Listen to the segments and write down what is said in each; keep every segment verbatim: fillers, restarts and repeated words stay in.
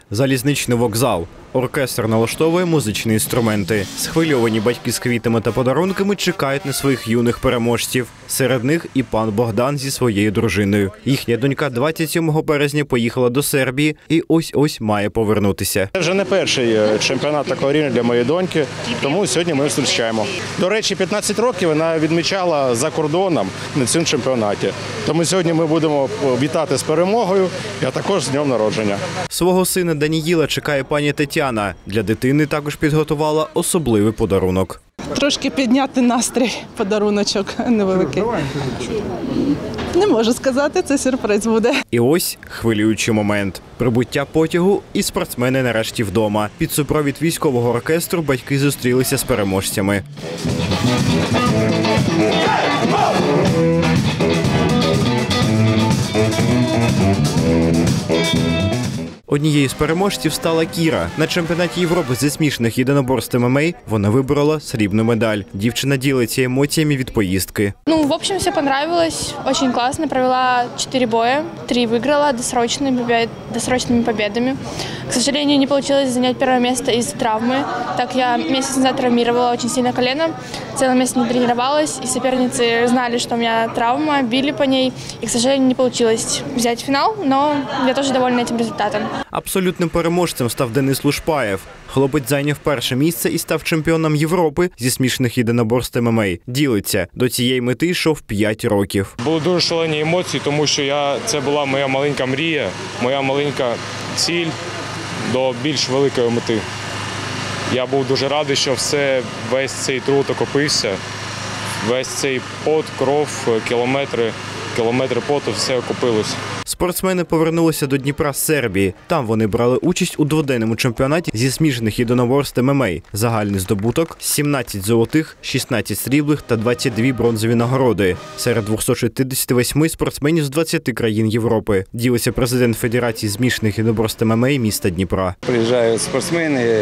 Залізничний вокзал. Оркестр налаштовує музичні інструменти. Схвильовані батьки з квітами та подарунками чекають на своїх юних переможців. Серед них і пан Богдан зі своєю дружиною. Їхня донька двадцять сьомого березня поїхала до Сербії і ось-ось має повернутися. Це вже не перший чемпіонат такого рівня для моєї доньки, тому сьогодні ми зустрічаємо. До речі, п'ятнадцять років вона відмічала за кордоном на цьому чемпіонаті. Тому сьогодні ми будемо вітати з перемогою, а також з днем народження. Свого сина Даніїла чекає пані Тетяна. Для дитини також підготувала особливий подарунок. Трошки підняти настрій, подаруночок невеликий. Не можу сказати, це сюрприз буде. І ось хвилюючий момент. Прибуття потягу і спортсмени нарешті вдома. Під супровід військового оркестру батьки зустрілися з переможцями. Однією з переможців стала Кіра. На чемпіонаті Європи зі смішаних єдиноборств ем ем а вона виборола срібну медаль. Дівчина ділиться емоціями від поїздки. Ну, в общем, все понравилось. Очень классно. Провела четыре боя. Три выиграла досрочными, досрочными победами. К сожалению, не получилось занять первое место из-за травмы. Так я месяц назад травмировала очень сильно колено. Целый месяц не тренировалась. И соперницы знали, что у меня травма, били по ней. И, к сожалению, не получилось взять финал, но я тоже довольна этим результатом. Абсолютним переможцем став Денис Лушпаєв. Хлопець зайняв перше місце і став чемпіоном Європи зі смішаних єдиноборств ем ем а. Ділиться. До цієї мети йшов п'ять років. Були дуже шалені емоції, тому що я, це була моя маленька мрія, моя маленька ціль до більш великої мети. Я був дуже радий, що все, весь цей труд окупився, весь цей пот, кров, кілометри, кілометри поту, все окупилось. Спортсмени повернулися до Дніпра з Сербії. Там вони брали участь у дводенному чемпіонаті зі смішаних єдиноборств ем ем а. Загальний здобуток – сімнадцять золотих, шістнадцять срібних та двадцять дві бронзові нагороди. Серед двохсот шістдесят вісім спортсменів з двадцяти країн Європи. Ділиться президент Федерації змішаних єдиноборств ем ем а міста Дніпра. Приїжджають спортсмени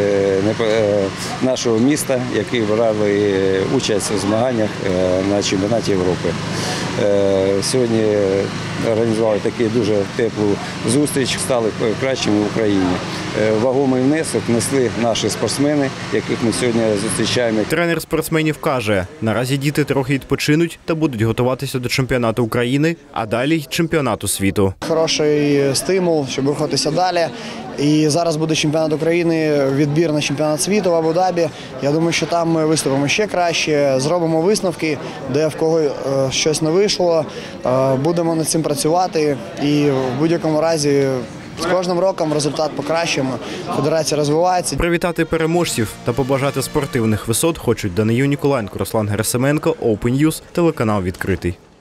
нашого міста, які брали участь у змаганнях на чемпіонаті Європи. Сьогодні організували таку дуже теплу зустріч, стали кращими в Україні. Вагомий внесок внесли наші спортсмени, яких ми сьогодні зустрічаємо. Тренер спортсменів каже, наразі діти трохи відпочинуть та будуть готуватися до чемпіонату України, а далі й чемпіонату світу. Хороший стимул, щоб рухатися далі. І зараз буде чемпіонат України, відбір на чемпіонат світу в Абу-Дабі. Я думаю, що там ми виступимо ще краще, зробимо висновки, де в кого щось не вийшло. Будемо над цим працювати і в будь-якому разі з кожним роком результат покращимо, федерація розвивається. Привітати переможців та побажати спортивних висот хочуть Данию Ніколаєнко, Руслан Герасименко, Open News, телеканал «Відкритий».